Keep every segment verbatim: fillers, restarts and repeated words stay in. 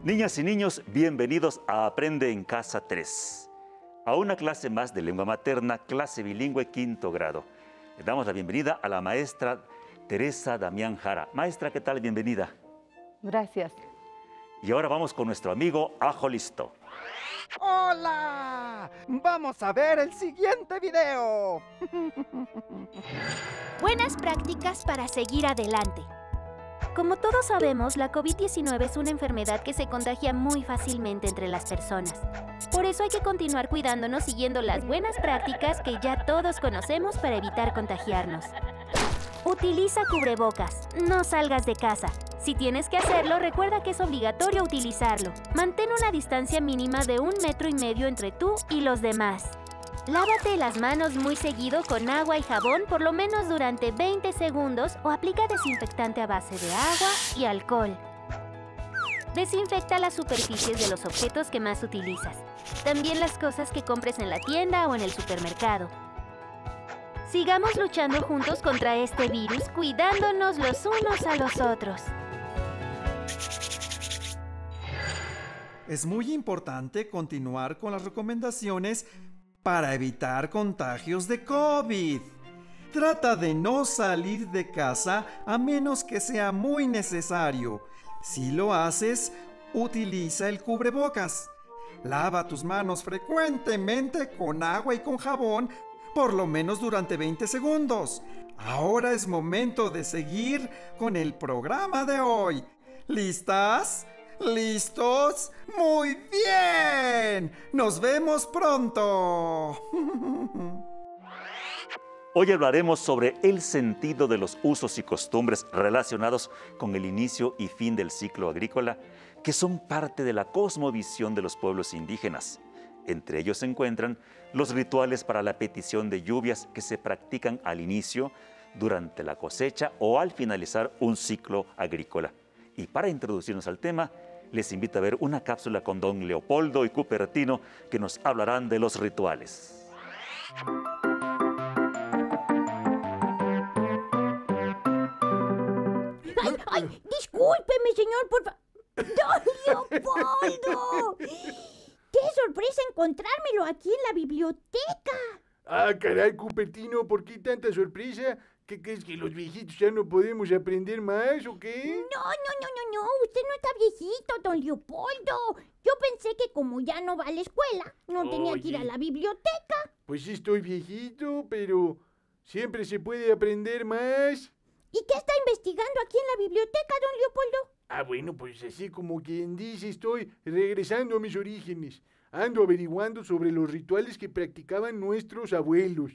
Niñas y niños, bienvenidos a Aprende en Casa tres, a una clase más de lengua materna, clase bilingüe quinto grado. Le damos la bienvenida a la maestra Teresa Damián Jara. Maestra, ¿qué tal? Bienvenida. Gracias. Y ahora vamos con nuestro amigo Ajo Listo. ¡Hola! Vamos a ver el siguiente video. Buenas prácticas para seguir adelante. Como todos sabemos, la COVID diecinueve es una enfermedad que se contagia muy fácilmente entre las personas. Por eso hay que continuar cuidándonos siguiendo las buenas prácticas que ya todos conocemos para evitar contagiarnos. Utiliza cubrebocas. No salgas de casa. Si tienes que hacerlo, recuerda que es obligatorio utilizarlo. Mantén una distancia mínima de un metro y medio entre tú y los demás. Lávate las manos muy seguido con agua y jabón por lo menos durante veinte segundos o aplica desinfectante a base de agua y alcohol. Desinfecta las superficies de los objetos que más utilizas. También las cosas que compres en la tienda o en el supermercado. Sigamos luchando juntos contra este virus, cuidándonos los unos a los otros. Es muy importante continuar con las recomendaciones para evitar contagios de COVID. Trata de no salir de casa a menos que sea muy necesario. Si lo haces, utiliza el cubrebocas. Lava tus manos frecuentemente con agua y con jabón, por lo menos durante veinte segundos. Ahora es momento de seguir con el programa de hoy. ¿Listas? ¿Listos? ¡Muy bien! ¡Nos vemos pronto! Hoy hablaremos sobre el sentido de los usos y costumbres relacionados con el inicio y fin del ciclo agrícola, que son parte de la cosmovisión de los pueblos indígenas. Entre ellos se encuentran los rituales para la petición de lluvias que se practican al inicio, durante la cosecha o al finalizar un ciclo agrícola. Y para introducirnos al tema, les invito a ver una cápsula con don Leopoldo y Cupertino que nos hablarán de los rituales. ¡Ay, ay! Discúlpeme, señor, por favor. ¡Don Leopoldo! ¡Qué sorpresa encontrármelo aquí en la biblioteca! Ah, caray, Cupertino, ¿por qué tanta sorpresa? ¿Qué crees, que los viejitos ya no podemos aprender más o qué? No, no, no, no, no, usted no está viejito, don Leopoldo. Yo pensé que como ya no va a la escuela, no tenía que ir a Oye. la biblioteca. Pues sí estoy viejito, pero siempre se puede aprender más. ¿Y qué está investigando aquí en la biblioteca, don Leopoldo? Ah, bueno, pues así como quien dice, estoy regresando a mis orígenes. Ando averiguando sobre los rituales que practicaban nuestros abuelos.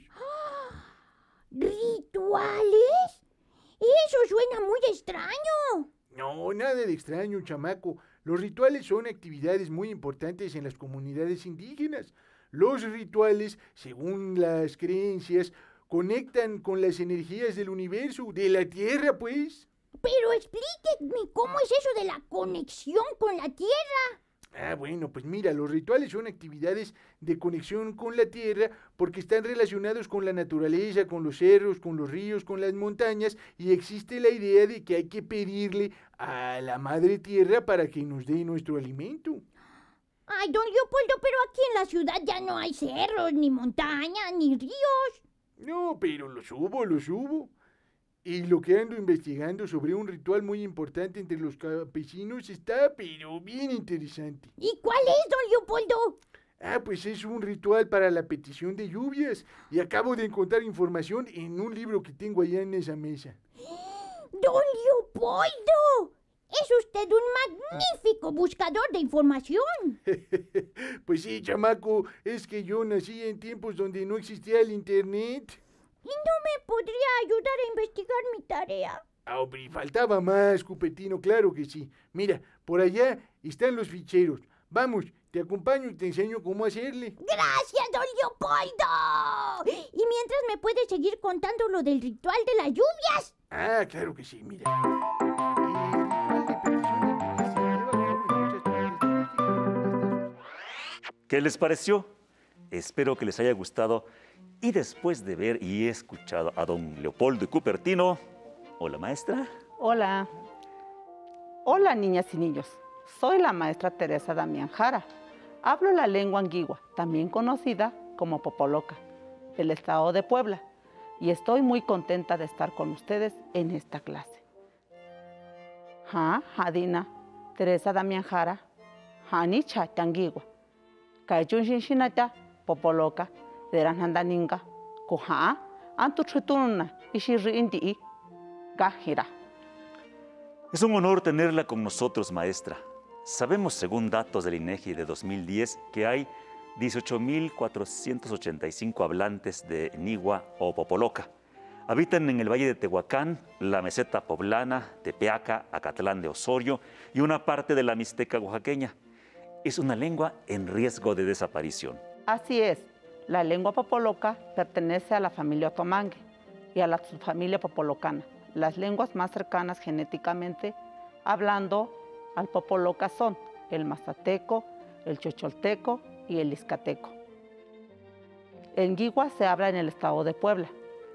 ¿Rituales? Eso suena muy extraño. No, nada de extraño, chamaco. Los rituales son actividades muy importantes en las comunidades indígenas. Los rituales, según las creencias, conectan con las energías del universo, de la Tierra, pues. Pero explíqueme cómo es eso de la conexión con la Tierra. Ah, bueno, pues mira, los rituales son actividades de conexión con la tierra porque están relacionados con la naturaleza, con los cerros, con los ríos, con las montañas, y existe la idea de que hay que pedirle a la madre tierra para que nos dé nuestro alimento. Ay, don Leopoldo, pero aquí en la ciudad ya no hay cerros, ni montañas, ni ríos. No, pero los hubo, los hubo. Y lo que ando investigando sobre un ritual muy importante entre los campesinos está, pero bien interesante. ¿Y cuál es, don Leopoldo? Ah, pues es un ritual para la petición de lluvias. Y acabo de encontrar información en un libro que tengo allá en esa mesa. ¡Don Leopoldo! Es usted un magnífico buscador de información. Pues sí, chamaco, es que yo nací en tiempos donde no existía el internet. ¿Y no me podría ayudar a investigar mi tarea? Ah, hombre, faltaba más, Cupertino, claro que sí. Mira, por allá están los ficheros. Vamos, te acompaño y te enseño cómo hacerle. ¡Gracias, don Leopoldo! Y mientras me puede seguir contando lo del ritual de las lluvias. Ah, claro que sí, mira. El ritual de petición de lluvias se lleva a cabo en muchas partes de México. ¿Qué les pareció? Espero que les haya gustado. Y después de ver y escuchado a don Leopoldo y Cupertino, hola maestra. Hola. Hola, niñas y niños. Soy la maestra Teresa Damián Jara. Hablo la lengua anguigua, también conocida como popoloca, del estado de Puebla, y estoy muy contenta de estar con ustedes en esta clase. Ha, Hadina, Teresa Damián Jara, Hanicha Tanguigua, Kayun Shinshinata, popoloca, Deranhandaninga, Kuha, Antuchutununa, Ishiri Indi, Gajira. Es un honor tenerla con nosotros, maestra. Sabemos, según datos del INEGI de dos mil diez, que hay dieciocho mil cuatrocientos ochenta y cinco hablantes de Nihua o popoloca. Habitan en el Valle de Tehuacán, la meseta poblana, Tepeaca, Acatlán de Osorio y una parte de la Mixteca oaxaqueña. Es una lengua en riesgo de desaparición. Así es, la lengua popoloca pertenece a la familia otomangue y a la subfamilia popolocana, las lenguas más cercanas genéticamente hablando al popoloca son el mazateco, el chocholteco y el izcateco. En Nguigua se habla en el estado de Puebla.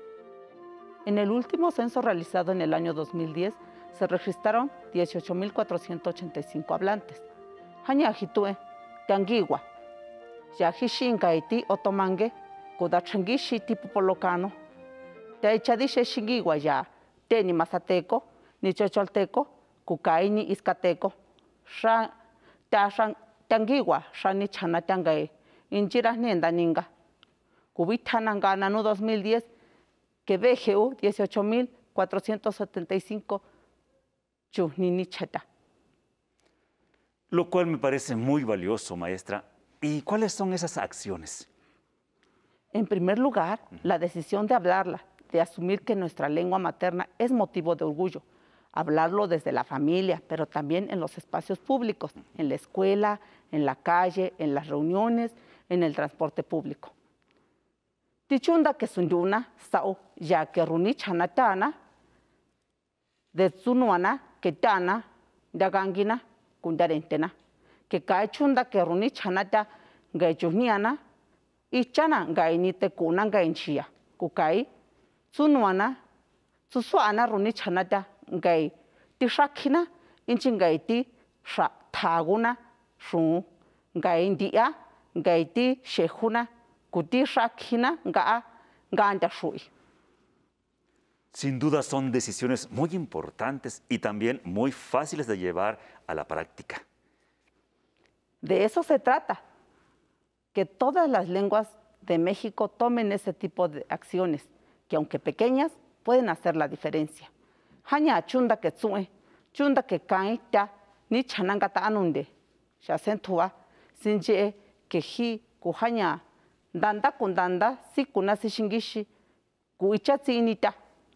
En el último censo realizado en el año dos mil diez se registraron dieciocho mil cuatrocientos ochenta y cinco hablantes. Hañajitue, Tanguigua, Yajishingaiti otomangue, Kudachanguishiti popolocano, Taichadishe Shingigua ya, Teni mazateco, ni chocholteco, Kukai ni izcateco, Shan, Tashan, Tanguigua, Shani Chana Tangai, Injira Nenda Ninga. Kubitanangana no dos mil diez, que B G U dieciocho mil cuatrocientos setenta y cinco, Chuninicheta. Lo cual me parece muy valioso, maestra. ¿Y cuáles son esas acciones? En primer lugar, la decisión de hablarla, de asumir que nuestra lengua materna es motivo de orgullo. Hablarlo desde la familia, pero también en los espacios públicos, en la escuela, en la calle, en las reuniones, en el transporte público. Tichunda que sunduna, sao, ya que runi chanatana, de tsunuana, que tana, dagangina, kundarentena, que cae chunda que runi chanata, gayuniana, y chana gainite kunan gainchia, kukai, tsunuana, tsusuana runi chanata, gay, tishakina, inchingaiti, sha, taguna, shun, gaindia, gaiti, shehuna, kuti shakina, ga, ganda shui. Sin duda son decisiones muy importantes y también muy fáciles de llevar a la práctica. De eso se trata, que todas las lenguas de México tomen ese tipo de acciones, que aunque pequeñas, pueden hacer la diferencia. Haña chunda que tsue, chunda que cae ya, ni chanangata anunde, ya sentua, sinje que hi, kuhaña, danda kundanda, si kunasi shingishi, kuichatsi inita.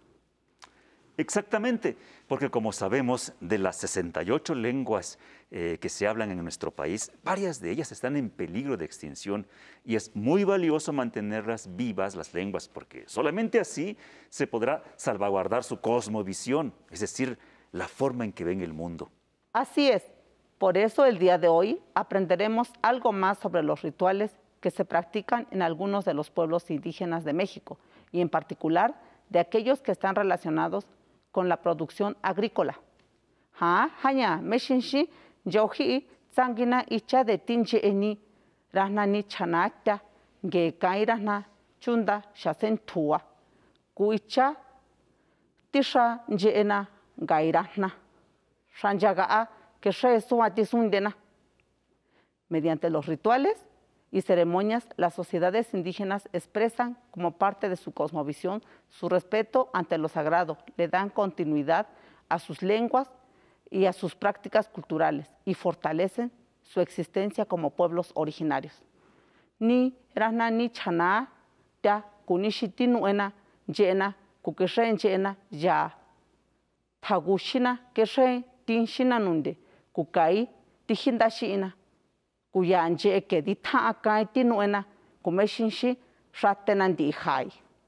Exactamente, porque como sabemos, de las sesenta y ocho lenguas eh, que se hablan en nuestro país, varias de ellas están en peligro de extinción y es muy valioso mantenerlas vivas, las lenguas, porque solamente así se podrá salvaguardar su cosmovisión, es decir, la forma en que ven el mundo. Así es, por eso el día de hoy aprenderemos algo más sobre los rituales que se practican en algunos de los pueblos indígenas de México y en particular de aquellos que están relacionados con la producción agrícola. Ha, haña, meshinshi, yoji, zangina, icha de tinche eni, rahna ni chanata, ge kairahna, chunda, shasen tua, kuicha, tisha, jeena, gairahna, shanjagaa, que she suatisundena. Mediante los rituales y ceremonias, las sociedades indígenas expresan como parte de su cosmovisión su respeto ante lo sagrado, le dan continuidad a sus lenguas y a sus prácticas culturales y fortalecen su existencia como pueblos originarios. Ni rana ni chana, ya kunishiti nuena, llena, kukeshen llena, ya. Tagushina, keshen, tinshina nunde, kukai, tijindashina. Kuyanje que di takai tinuena kumeshinshi shatenandi hai.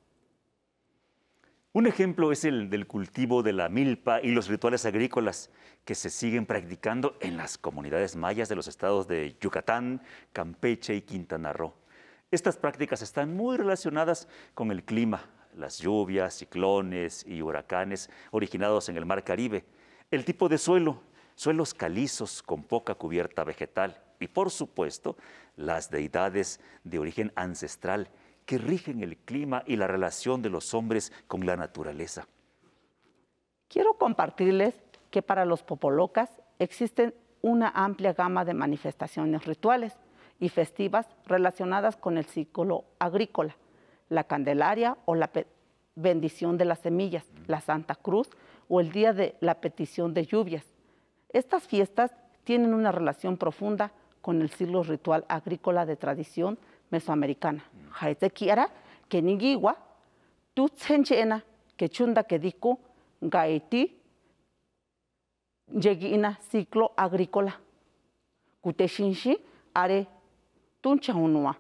Un ejemplo es el del cultivo de la milpa y los rituales agrícolas que se siguen practicando en las comunidades mayas de los estados de Yucatán, Campeche y Quintana Roo. Estas prácticas están muy relacionadas con el clima, las lluvias, ciclones y huracanes originados en el Mar Caribe, el tipo de suelo, suelos calizos con poca cubierta vegetal y, por supuesto, las deidades de origen ancestral que rigen el clima y la relación de los hombres con la naturaleza. Quiero compartirles que para los popolocas existen una amplia gama de manifestaciones rituales y festivas relacionadas con el ciclo agrícola, la Candelaria o la bendición de las semillas, la Santa Cruz o el día de la petición de lluvias. Estas fiestas tienen una relación profunda con el ciclo ritual agrícola de tradición mesoamericana. Jaetekiara, que nigiwa, tu tsenchena, que chunda que diku, gaiti, lleguina ciclo agrícola. Kuteshinshi, are tunchaunua.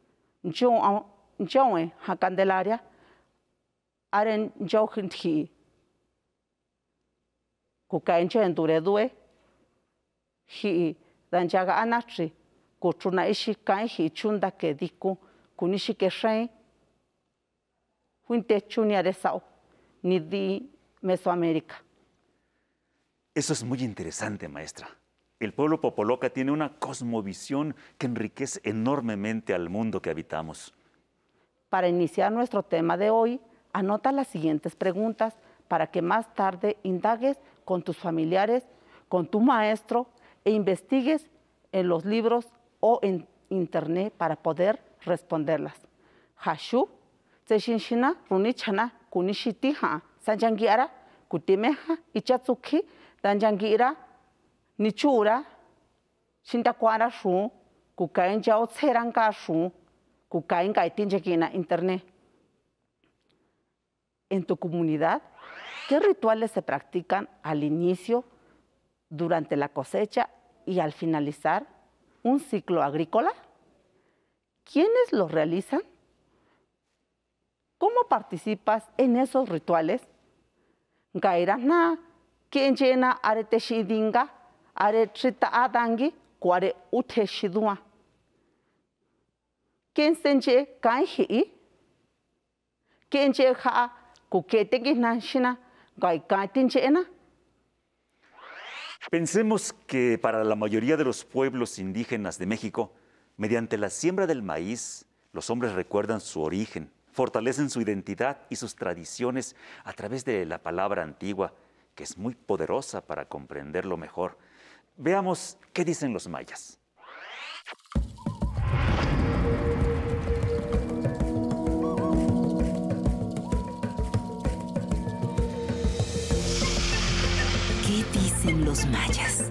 Nchoe, ha Candelaria, are njohinti. Kukaenche enduredue, hi danjaga anatri, kutruna ishi kai hi chunda que diku, kunishi que shei, huinte chunia de sao, ni di Mesoamérica. Eso es muy interesante, maestra. El pueblo popoloca tiene una cosmovisión que enriquece enormemente al mundo que habitamos. Para iniciar nuestro tema de hoy, anota las siguientes preguntas para que más tarde indagues con tus familiares, con tu maestro e investigues en los libros o en internet para poder responderlas. Hashu, tseshinshina, runichana, kunishitiha, sanjangiara, kutimeha, ichatsuki, danjangira, nichura, shintakwara shu, kukain jao tseranga shu, kukain gaitinjekina internet. En tu comunidad, ¿qué rituales se practican al inicio, durante la cosecha y al finalizar un ciclo agrícola? ¿Quiénes los realizan? ¿Cómo participas en esos rituales? Gairana, quien llena arete shidinga, aretrita adangi, cuare ute shidua. ¿Quién senche kanji? ¿Quién llega kukete nashina, gaikatinchena? Pensemos que para la mayoría de los pueblos indígenas de México, mediante la siembra del maíz, los hombres recuerdan su origen, fortalecen su identidad y sus tradiciones a través de la palabra antigua, que es muy poderosa para comprenderlo mejor. Veamos qué dicen los mayas. ¿Qué dicen los mayas?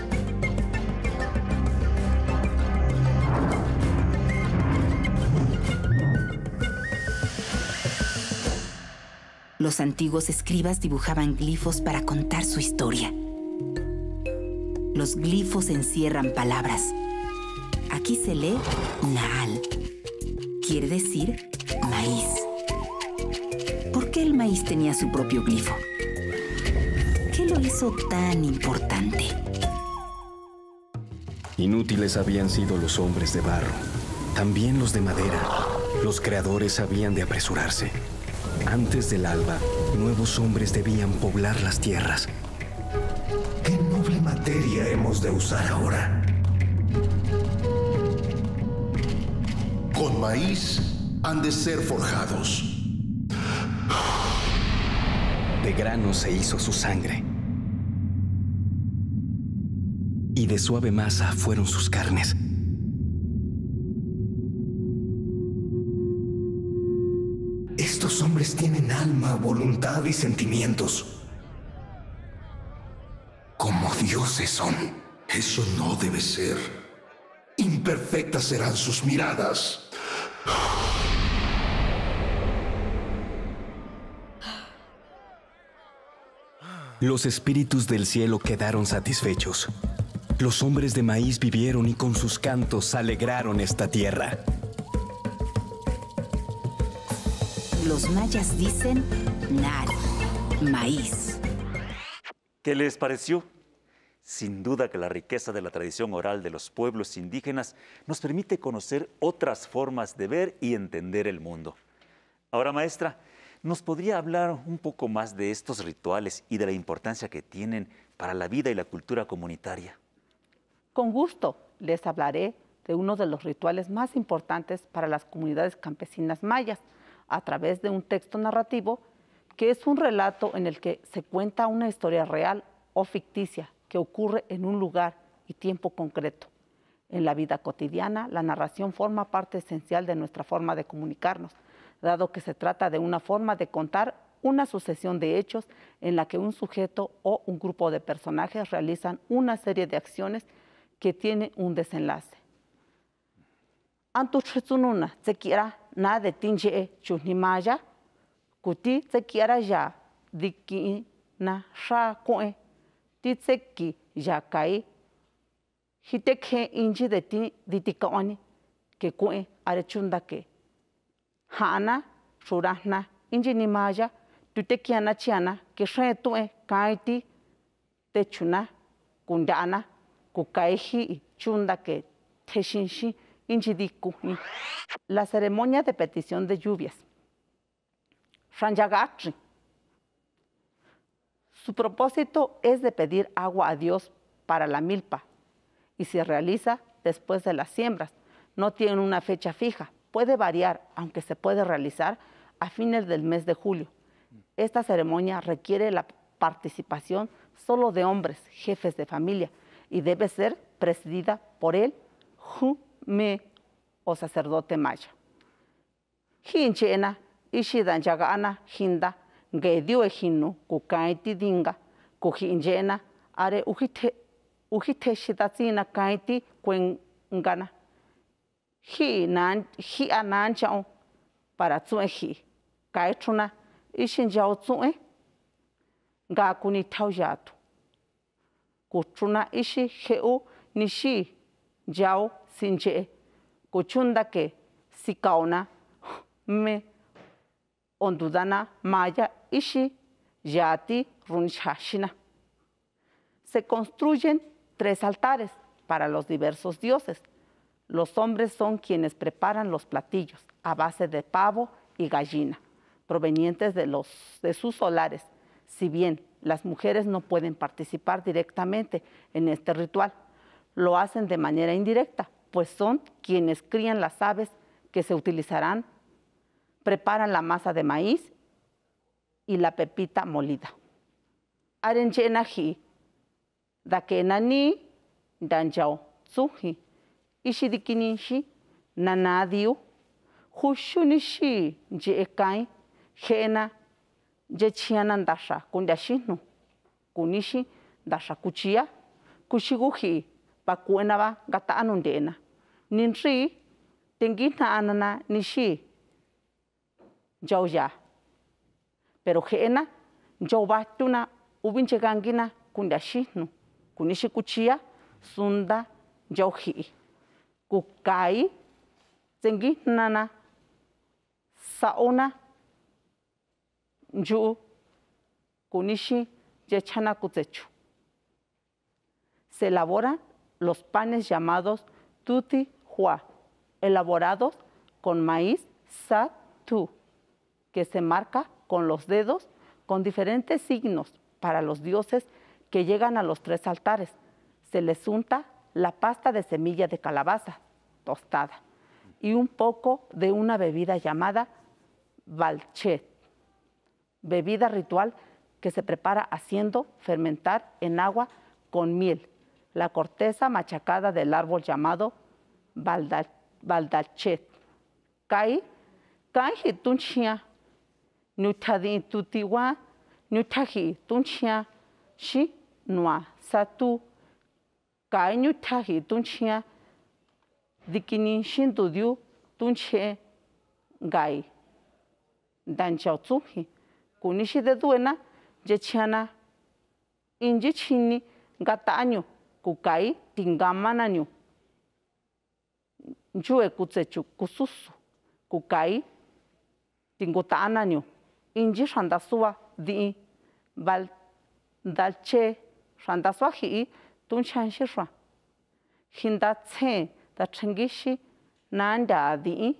Los antiguos escribas dibujaban glifos para contar su historia. Los glifos encierran palabras. Aquí se lee Naal. Quiere decir maíz. ¿Por qué el maíz tenía su propio glifo? ¿Qué lo hizo tan importante? Inútiles habían sido los hombres de barro, también los de madera. Los creadores habían de apresurarse. Antes del alba, nuevos hombres debían poblar las tierras. ¿Qué noble materia hemos de usar ahora? Con maíz han de ser forjados. De grano se hizo su sangre. Y de suave masa fueron sus carnes. Estos hombres tienen alma, voluntad y sentimientos. Como dioses son. Eso no debe ser. Imperfectas serán sus miradas. Los espíritus del cielo quedaron satisfechos. Los hombres de maíz vivieron y con sus cantos alegraron esta tierra. Los mayas dicen Naal, maíz. ¿Qué les pareció? Sin duda que la riqueza de la tradición oral de los pueblos indígenas nos permite conocer otras formas de ver y entender el mundo. Ahora, maestra, ¿nos podría hablar un poco más de estos rituales y de la importancia que tienen para la vida y la cultura comunitaria. Con gusto les hablaré de uno de los rituales más importantes para las comunidades campesinas mayas, a través de un texto narrativo que es un relato en el que se cuenta una historia real o ficticia que ocurre en un lugar y tiempo concreto. En la vida cotidiana, la narración forma parte esencial de nuestra forma de comunicarnos, dado que se trata de una forma de contar una sucesión de hechos en la que un sujeto o un grupo de personajes realizan una serie de acciones que tiene un desenlace. Antuchununa se quiera na de tinje chunimaya, kuti se quiera ya diki na sha koe, titseki ya kai, hiteke inji de ti ditikaoni, que koe arechunda que hana shurahna inji nimaya, tutekiana chiana, que shetue kaiti techuna kundana, kukaiji chunda que teshinshi. La ceremonia de petición de lluvias. Su propósito es de pedir agua a Dios para la milpa y se realiza después de las siembras. No tiene una fecha fija, puede variar, aunque se puede realizar a fines del mes de julio. Esta ceremonia requiere la participación solo de hombres, jefes de familia, y debe ser presidida por él, me o sacerdote maya. Hinchena, ishidan jagana, hinda, gedio ejino, kukaiti dinga, kuhinjena, are ujite, ujite shidatina kaiti kuengana. Hi nan, hi ananchao, para tsue hi, kaitruna, ishin jao tsue, ga kuni tau jatu. Kutruna ishi heu nishi, jao sinche, kuchunda que sikaona me ondudana maya ishi yati runchashina. Se construyen tres altares para los diversos dioses. Los hombres son quienes preparan los platillos a base de pavo y gallina, provenientes de, los, de sus solares, si bien las mujeres no pueden participar directamente en este ritual. Lo hacen de manera indirecta, pues son quienes crían las aves que se utilizarán, preparan la masa de maíz y la pepita molida. Arenchenaji, dakenani, danjao, tsuji, ishidikinishi, nanadiu, hushunishi, jekai, jena, jechianandasha, kundashinu, kunishi, dasha kuchia, kushiguji, pakuenaba gata anundena. Ninri, tengina anana nishi, jauya. Pero jena, jaubatuna, ubinchegangina, kundashinu, kunishi kuchia, sunda, jauji. Kukai, tengina saona, ju, kunishi, jechana kutechu. Se elaboran los panes llamados tuti hua, elaborados con maíz sa-tu, que se marca con los dedos con diferentes signos para los dioses que llegan a los tres altares. Se les unta la pasta de semilla de calabaza tostada y un poco de una bebida llamada balchet, bebida ritual que se prepara haciendo fermentar en agua con miel la corteza machacada del árbol llamado baldachet. Kai, kai hitunchia, nutadi tutiwa, nutahi tunchia, shi nua satu, kai nutahi tunchia, dikini shintudiu tunche gai. Danchao tsuhi, kunishi de duena, jechiana, injichini, gataño. Kukai tingamananyo. Njue kutsechu kususu. Kukai tingutananyo. Inji shandasua di bal dalche shandasua hi tunchanshishwa. Hindatse da chengishi nanda di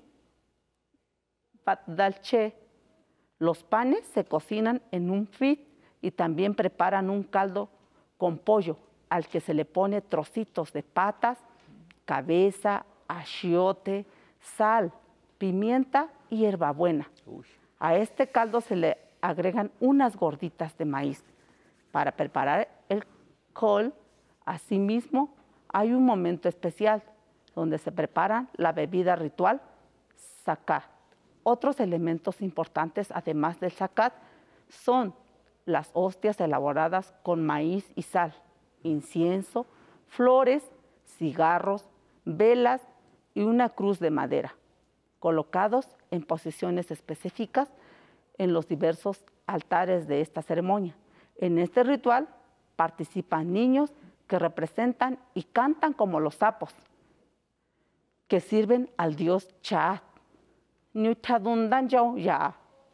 dalche. Los panes se cocinan en un frit y también preparan un caldo con pollo, al que se le pone trocitos de patas, cabeza, achiote, sal, pimienta y hierbabuena. Uy. A este caldo se le agregan unas gorditas de maíz. Para preparar el col, asimismo, hay un momento especial donde se prepara la bebida ritual zakat. Otros elementos importantes, además del zakat, son las hostias elaboradas con maíz y sal, incienso, flores, cigarros, velas y una cruz de madera, colocados en posiciones específicas en los diversos altares de esta ceremonia. En este ritual participan niños que representan y cantan como los sapos, que sirven al dios Chaat. Nyutadundanjau ya.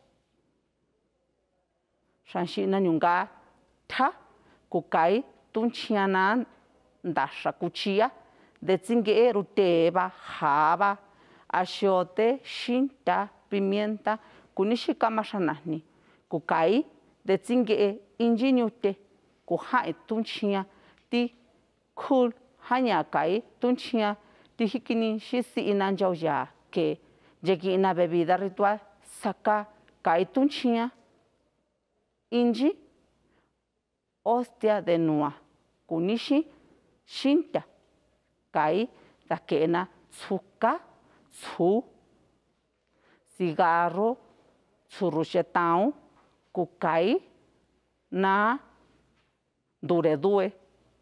Shanshina nyunga ta kukai tunchiana dasha kuchia de tsingue ruteba java achiote shinta pimienta kunishikama shanahni kukai de tsingue injinyute kuhai tunchia ti kul hanya kai tunchia ti hikini shisi inanjau ya que llegue una bebida ritual saca kai tunchia inji hostia de nua kunishi shinta kai dakena tsuka tsu cigarro tsurushetao kukai na duredue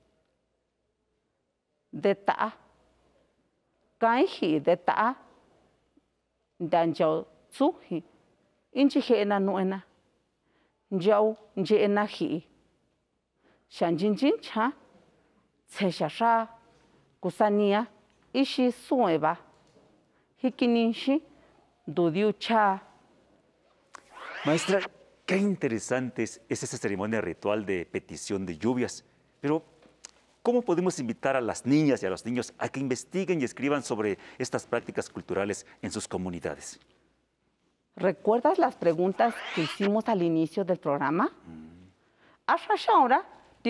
de ta kai hi de ta danjau tsuhi inji hena nuena jau njena hi shanjinjin cha tseshasha kusania ishi sueva hikinishi dudiu cha. Maestra, qué interesante es esa ceremonia ritual de petición de lluvias, pero ¿cómo podemos invitar a las niñas y a los niños a que investiguen y escriban sobre estas prácticas culturales en sus comunidades? ¿Recuerdas las preguntas que hicimos al inicio del programa? Ahora,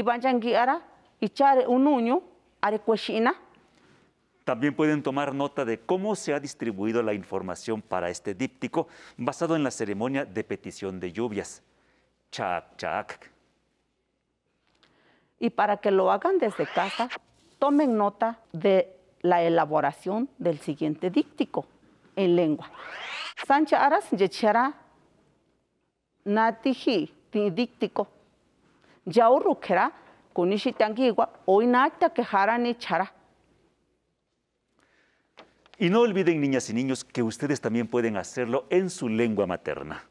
también pueden tomar nota de cómo se ha distribuido la información para este díptico basado en la ceremonia de petición de lluvias. Chak, chak. Y para que lo hagan desde casa, tomen nota de la elaboración del siguiente díptico en lengua. Sancha aras yechara natiji ti díptico. Yaurukera kunishi tangiwa hoy nata quejara ni chara. Y no olviden, niñas y niños, que ustedes también pueden hacerlo en su lengua materna.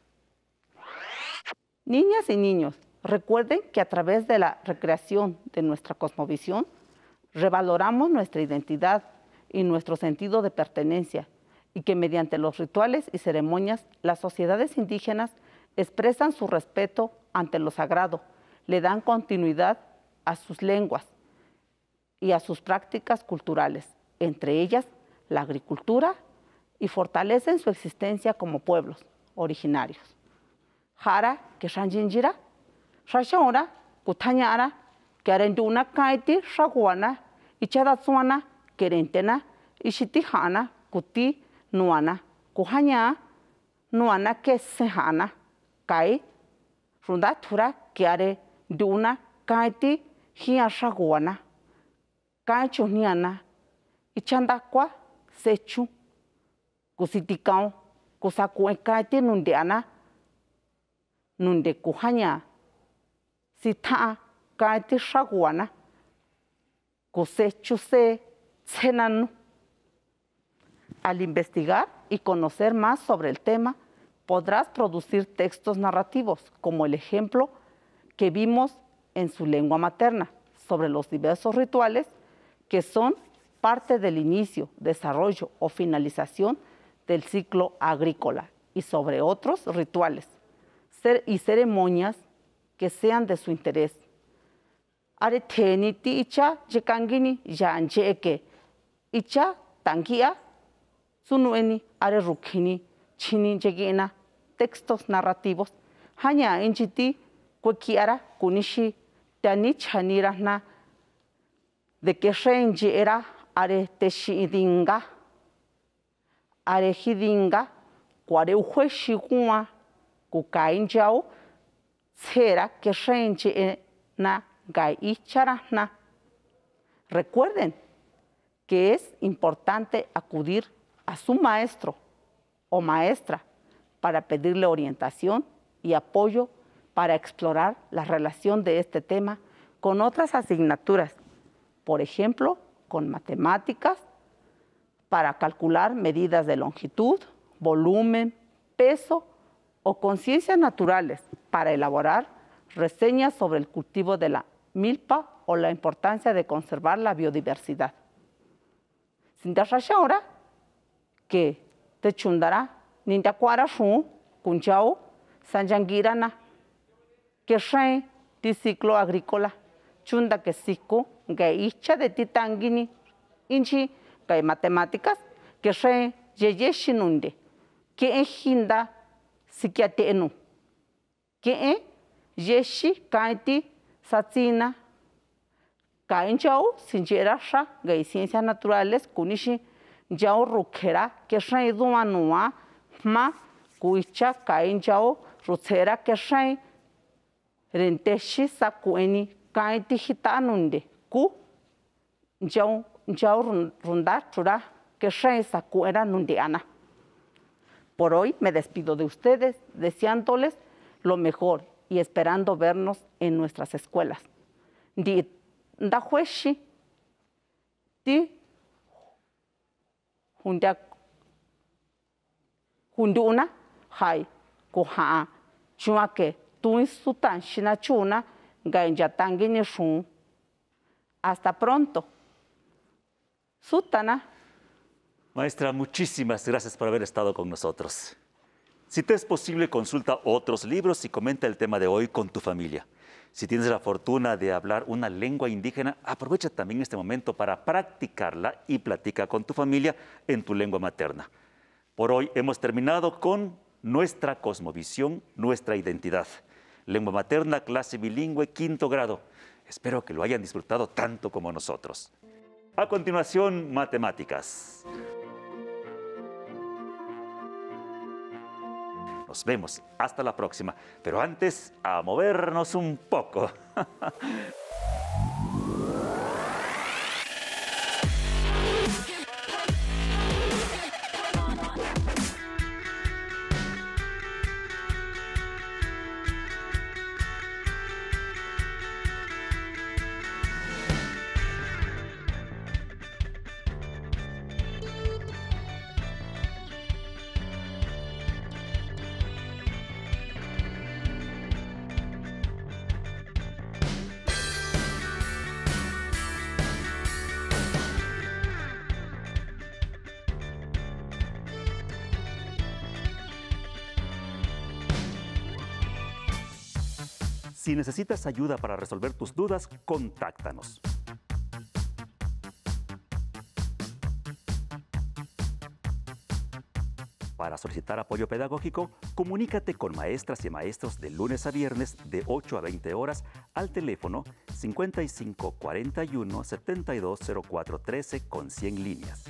Niñas y niños, recuerden que a través de la recreación de nuestra cosmovisión, revaloramos nuestra identidad y nuestro sentido de pertenencia, y que mediante los rituales y ceremonias, las sociedades indígenas expresan su respeto ante lo sagrado, le dan continuidad a sus lenguas y a sus prácticas culturales, entre ellas la agricultura, y fortalecen su existencia como pueblos originarios. Jara que shanjinjira, shashora, kutañara, que arenduna kaiti, shaguana, y chadatsuana, querentena, y shitihana, kuti, nuana, kuhaña, nuana que sehana, kai, rundatura, que are duna kaiti, hia shaguana, kaichuniana, y chandakwa, sechu, kusitikao, kusakuekaiti nundeana, nunde kuhaña, sita kaiti shaguana, kusechu se tsenanu. Al investigar y conocer más sobre el tema, podrás producir textos narrativos, como el ejemplo que vimos en su lengua materna, sobre los diversos rituales que son parte del inicio, desarrollo o finalización del ciclo agrícola, y sobre otros rituales y ceremonias que sean de su interés. Areteni ti icha jekangini yanjeke icha tangia sunueni are rukini chini jegina textos narrativos hanya inchiti kuekiara kunishi Teani chanirana de que renji era are techidinga, are hidinga, cuare ujueshigua, kukainjao, cera que renji na gaicharana. Recuerden que es importante acudir a su maestro o maestra para pedirle orientación y apoyo para explorar la relación de este tema con otras asignaturas, por ejemplo, con matemáticas, para calcular medidas de longitud, volumen, peso o con ciencias naturales, para elaborar reseñas sobre el cultivo de la milpa o la importancia de conservar la biodiversidad. Sin rasha ahora que te chundará ninda cuara shu kunchao sanjangirana que rey de ciclo agrícola chunda que siku gaicha de titangini inchi gai matemáticas que rey yeyeshinunde que hinda sikiatenu que yeshi kaiti satsina kainchao sincherasha gai ciencias naturales kunishi yao rukera que rey duanua ma kuicha kainchao rutsera que rey renteshi sakueni kaiti hitanunde ku yao yao runda chura que rey sakuera nundeana. Por hoy me despido de ustedes deseándoles lo mejor y esperando vernos en nuestras escuelas. Di ndahueshi di hundia hunduna hai kuha chuake tuin sutan shinachuna gainjatangini shun. Hasta pronto. Sutana. Maestra, muchísimas gracias por haber estado con nosotros. Si te es posible, consulta otros libros y comenta el tema de hoy con tu familia. Si tienes la fortuna de hablar una lengua indígena, aprovecha también este momento para practicarla y platica con tu familia en tu lengua materna. Por hoy hemos terminado con nuestra cosmovisión, nuestra identidad. Lengua materna, clase bilingüe, quinto grado. Espero que lo hayan disfrutado tanto como nosotros. A continuación, matemáticas. Nos vemos. Hasta la próxima. Pero antes, a movernos un poco. Si necesitas ayuda para resolver tus dudas, contáctanos. Para solicitar apoyo pedagógico, comunícate con maestras y maestros de lunes a viernes de ocho a veinte horas al teléfono cincuenta y cinco cuarenta y uno setenta y dos cero cuatro trece con cien líneas.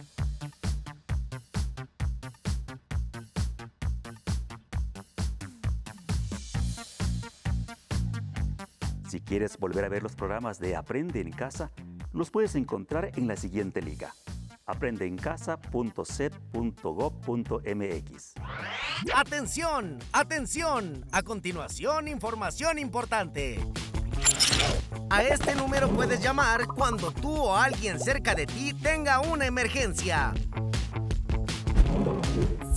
Si quieres volver a ver los programas de Aprende en Casa, los puedes encontrar en la siguiente liga: aprende en casa punto c e p punto gob punto m x. ¡Atención! ¡Atención! A continuación, información importante. A este número puedes llamar cuando tú o alguien cerca de ti tenga una emergencia.